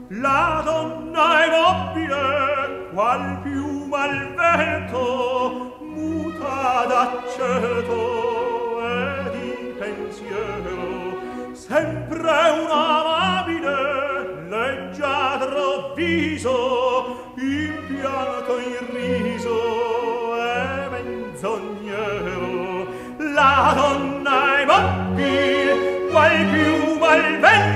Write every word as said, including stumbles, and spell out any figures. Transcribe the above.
La donna è nobile, qual piuma al vento, muta d'aceto e di pensiero, sempre un amabile, leggiadro viso, impianto in riso e menzognero. La donna è mobile, qual piuma al vento,